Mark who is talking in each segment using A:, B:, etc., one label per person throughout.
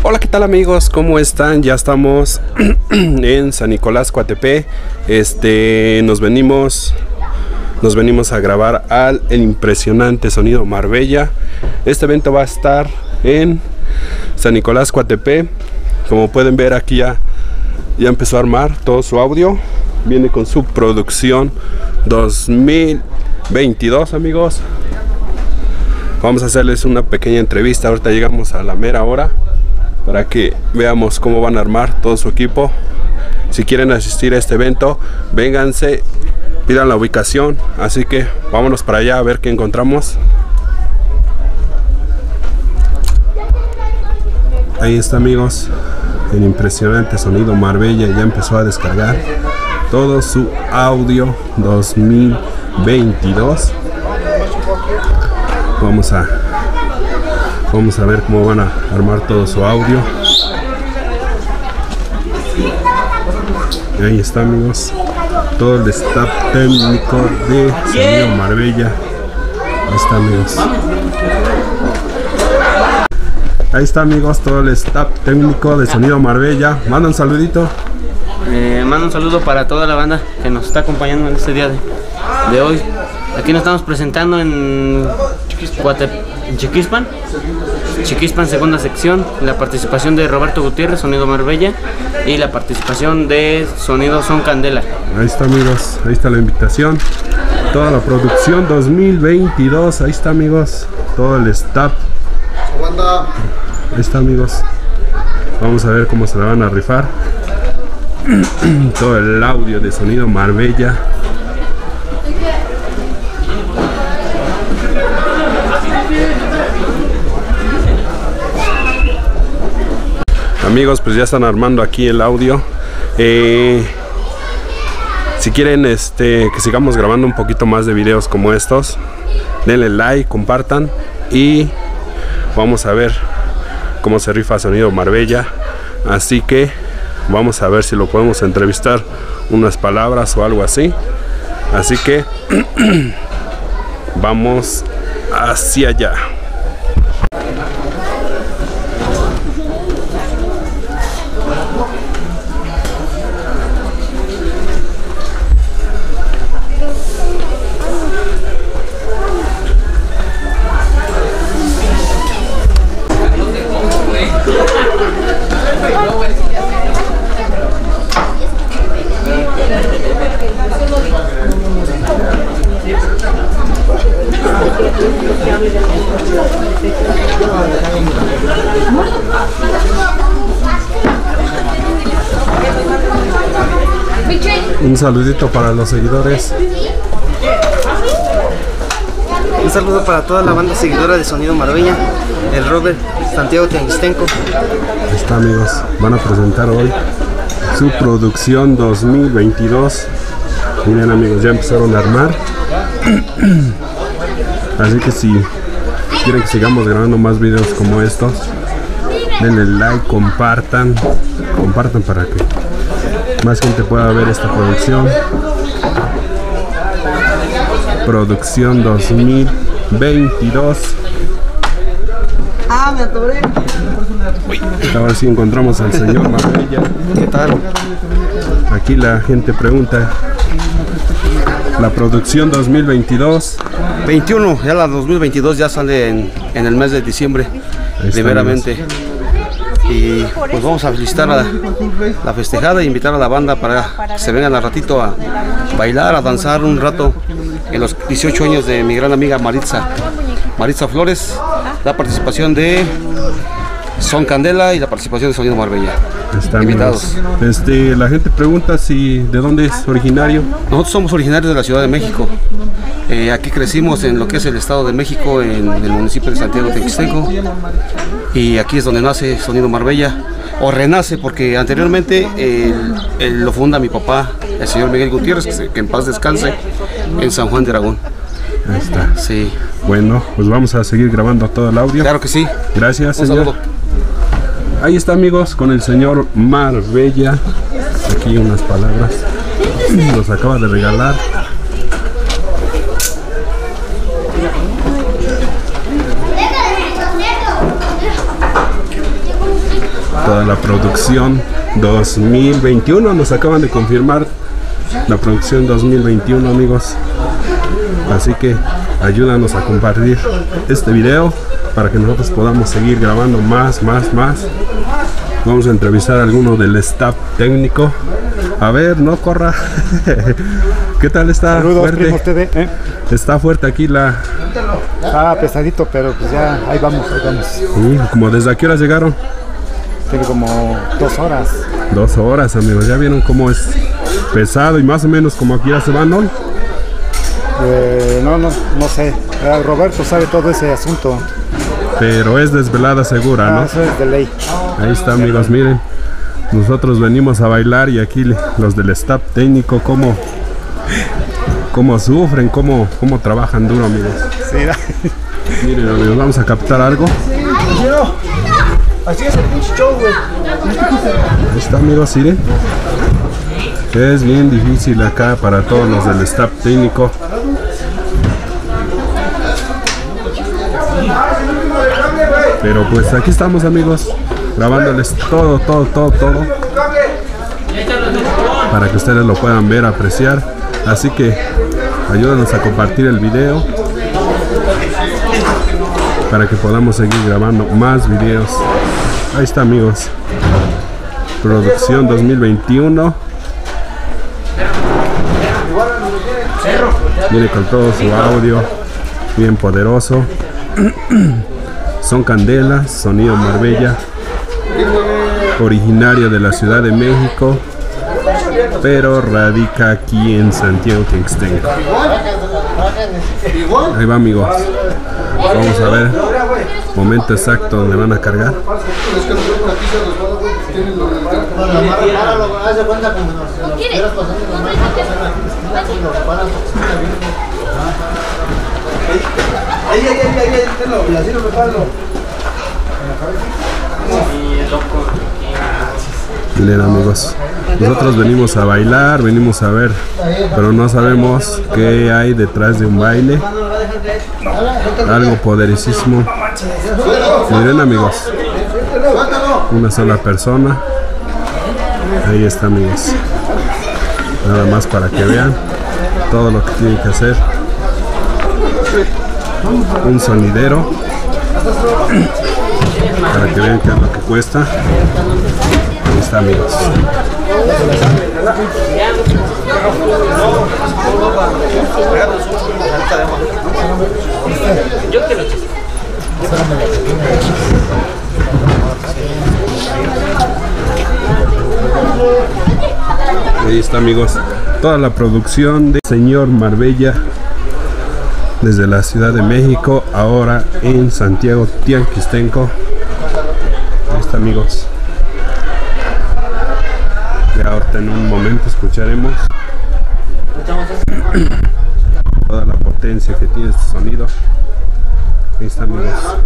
A: Hola, ¿qué tal amigos? ¿Cómo están? Ya estamos en San Nicolás, Coatepec. Nos venimos a grabar el impresionante Sonido Marbella. Este evento va a estar en San Nicolás, Coatepec. Como pueden ver, aquí ya empezó a armar todo su audio. Viene con su producción 2022, amigos. Vamos a hacerles una pequeña entrevista. Ahorita llegamos a la mera hora para que veamos cómo van a armar todo su equipo. Si quieren asistir a este evento, vénganse, pidan la ubicación. Así que vámonos para allá a ver qué encontramos. Ahí está, amigos, el impresionante Sonido Marbella. Ya empezó a descargar todo su audio 2022. Vamos a ver cómo van a armar todo su audio. Ahí está, amigos, todo el staff técnico de Sonido Marbella. Ahí está, amigos. Ahí está, amigos, todo el staff técnico de Sonido Marbella. Manda un saludito.
B: Mando un saludo para toda la banda que nos está acompañando en este día de hoy. Aquí nos estamos presentando en Chiquispan, segunda sección. La participación de Roberto Gutiérrez, Sonido Marbella, y la participación de Sonido Son Candela.
A: Ahí está, amigos, ahí está la invitación. Toda la producción 2022. Ahí está, amigos, todo el staff. Ahí está, amigos. Vamos a ver cómo se la van a rifar. Todo el audio de Sonido Marbella. Amigos, pues ya están armando aquí el audio. Si quieren que sigamos grabando un poquito más de videos como estos, denle like, compartan y vamos a ver cómo se rifa Sonido Marbella. Así que vamos a ver si lo podemos entrevistar unas palabras o algo así. Así que vamos hacia allá. Un saludito para los seguidores.
C: Un saludo para toda la banda seguidora de Sonido Marbella, el Robert Santiago Tianguistenco.
A: Ahí está, amigos, van a presentar hoy su producción 2022. Miren, amigos, ya empezaron a armar. Así que si quieren que sigamos grabando más videos como estos, denle like, compartan para que más gente pueda ver esta producción. Producción 2022.
C: Me atoré.
A: Ahora sí encontramos al señor Marbella.
C: ¿Qué tal?
A: Aquí la gente pregunta. La producción 2022.
C: 21, ya la 2022 ya sale en el mes de diciembre, primeramente. Y pues vamos a felicitar a la festejada e invitar a la banda para que se vengan al ratito a bailar, a danzar un rato en los 18 años de mi gran amiga Maritza Flores, la participación de Son Candela y la participación de Sonido Marbella.
A: Están
C: invitados.
A: La gente pregunta si de dónde es originario.
C: Nosotros somos originarios de la Ciudad de México. Aquí crecimos en lo que es el Estado de México, en el municipio de Santiago Tianguistenco, y aquí es donde nace Sonido Marbella, o renace, porque anteriormente lo funda mi papá, el señor Miguel Gutiérrez, que en paz descanse, en San Juan de Aragón.
A: Ahí está.
C: Sí.
A: Bueno, pues vamos a seguir grabando todo el audio.
C: Claro que sí.
A: Gracias,
C: un
A: señor.
C: Saludo.
A: Ahí está, amigos, con el señor Marbella. Aquí unas palabras. Nos acaba de regalar. toda la producción 2021. Nos acaban de confirmar la producción 2021, amigos. Así que ayúdanos a compartir este video para que nosotros podamos seguir grabando más. Vamos a entrevistar a alguno del staff técnico. A ver, no corra. ¿Qué tal está?
D: Saludos,
A: fuerte.
D: primo, usted,
A: Está fuerte aquí la...
D: pesadito, pero pues ya, ahí vamos.
A: Sí, como desde a qué horas llegaron.
D: Tiene como 2 horas.
A: 2 horas, amigos. Ya vieron cómo es pesado y más o menos como aquí ya se van hoy.
D: No sé. Roberto sabe todo ese asunto.
A: Pero es desvelada segura, ¿no?
D: Eso es de ley.
A: Ahí está, amigos, miren. Nosotros venimos a bailar y aquí los del staff técnico cómo sufren, cómo trabajan duro, amigos.
D: Sí,
A: Miren, amigos, vamos a captar algo.
D: así es el pinche show, güey.
A: Ahí está, amigos, miren. Es bien difícil acá para todos los del staff técnico. Pero pues aquí estamos, amigos, grabándoles todo para que ustedes lo puedan ver, apreciar. Así que ayúdanos a compartir el video para que podamos seguir grabando más videos. Ahí está, amigos, producción 2021. Viene con todo su audio bien poderoso. Son Candela, Sonido Marbella, originario de la Ciudad de México, pero radica aquí en Santiago Quixtenco. Ahí va, amigos. Vamos a ver momento exacto donde van a cargar. Miren, amigos, nosotros venimos a bailar, venimos a ver, pero no sabemos qué hay detrás de un baile. Algo poderosísimo. Miren, amigos, una sola persona. Ahí está, amigos. Nada más para que vean todo lo que tienen que hacer. Un sonidero para que vean qué es lo que cuesta. Ahí está, amigos. Ahí está, amigos, toda la producción de Señor Marbella desde la Ciudad de México, ahora en Santiago Tianquistenco. Ahí está, amigos. Ya ahorita en un momento escucharemos toda la potencia que tiene este sonido. Ahí está, amigos.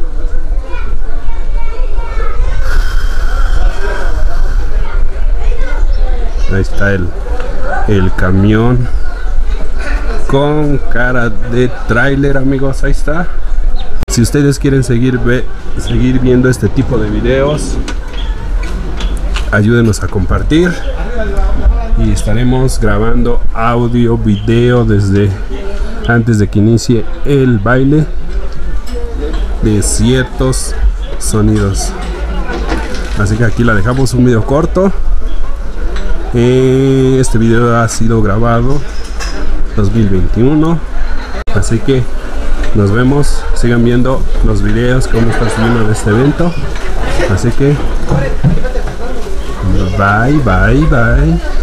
A: Ahí está el camión con cara de tráiler, amigos. Ahí está. Si ustedes quieren seguir viendo este tipo de videos, ayúdenos a compartir y estaremos grabando audio, video desde antes de que inicie el baile de ciertos sonidos. Así que aquí la dejamos, un video corto. Este video ha sido grabado 2021, así que nos vemos. Sigan viendo los videos que vamos a estar subiendo de este evento. Así que bye.